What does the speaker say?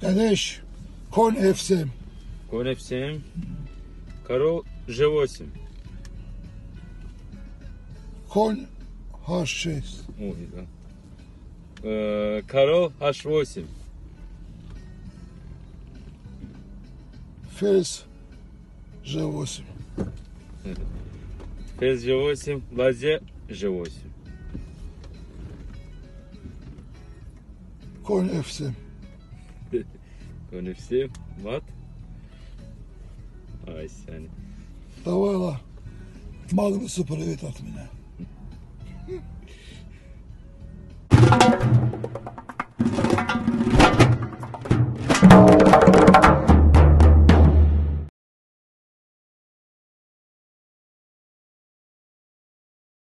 Дядеш, конь F7. Конь F7. Король G8. Конь H6. Ой, да. Король H8. Ферзь G8. Ферзь G8. Ладья G8. Конь F7. Конь F7. Мат. Ай, Саня. Давай, Магнусу привет от меня.